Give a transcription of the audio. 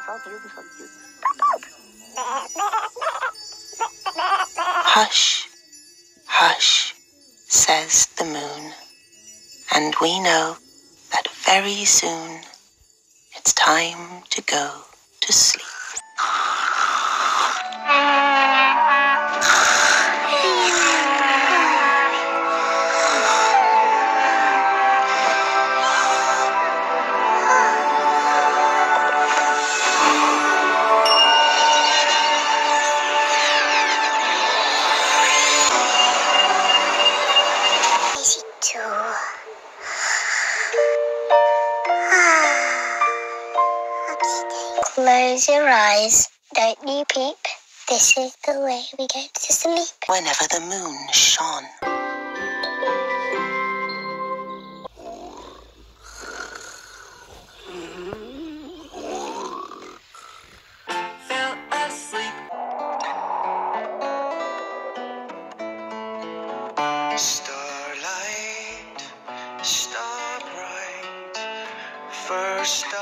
Hush, hush, says the moon, and we know that very soon it's time to go to sleep. Close your eyes. Don't you peep. This is the way we go to sleep. Whenever the moon shone. Fell asleep. Starlight, star bright, first